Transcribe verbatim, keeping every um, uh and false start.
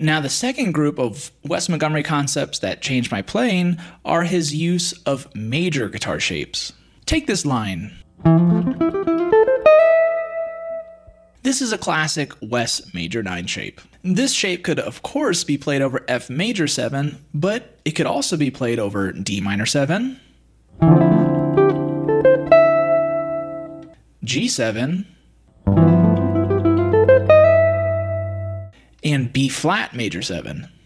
Now, the second group of Wes Montgomery concepts that changed my playing are his use of major guitar shapes. Take this line. This is a classic Wes major nine shape. This shape could of course be played over F major seven, but it could also be played over D minor seven, G seven, and B flat major seven.